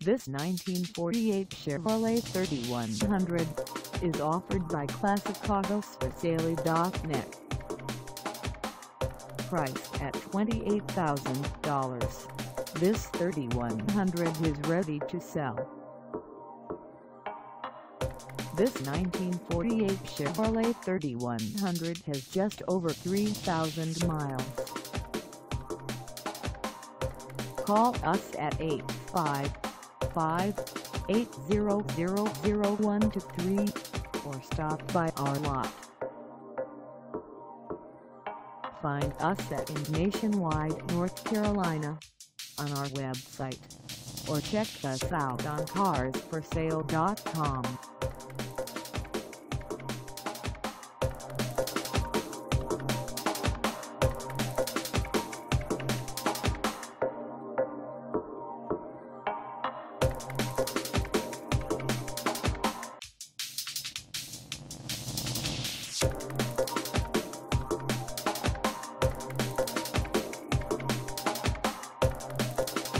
This 1948 Chevrolet 3100 is offered by ClassicAutosForSale.net. Priced at $28,000, this 3100 is ready to sell. This 1948 Chevrolet 3100 has just over 3,000 miles. Call us at 855-800-0123 or stop by our lot. Find us in Nationwide, North Carolina on our website, or check us out on CarsForSale.com.